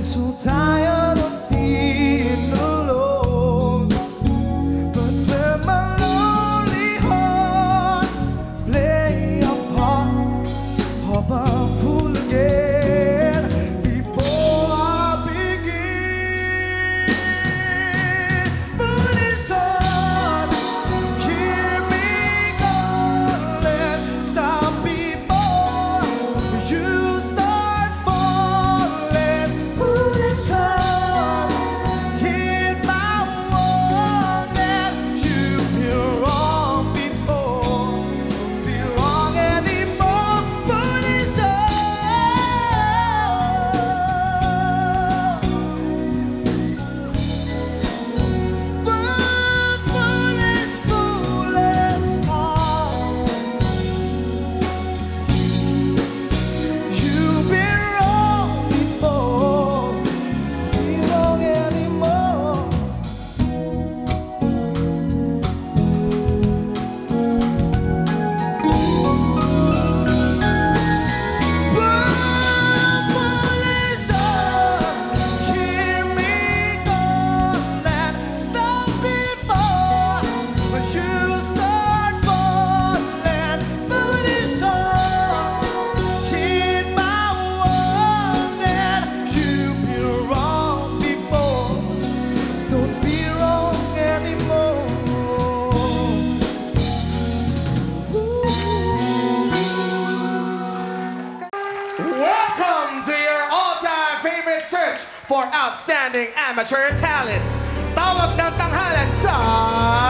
so tired of being alone. But let my lonely heart play a part of a fool again before I begin. Foolish heart, hear me calling. Stop before you start falling. Foolish heart, heed my warning. You've been wrong before, don't be wrong anymore. Foolish heart, foolish, foolish heart. You've been wrong before, don't be wrong anymore. Foolish heart, hear me calling. Stop before you start falling. Foolish heart, heed my warning. You've been wrong before, don't be wrong anymore. Welcome to your all-time favorite search for outstanding amateur talent. Tawag ng tanghalan sa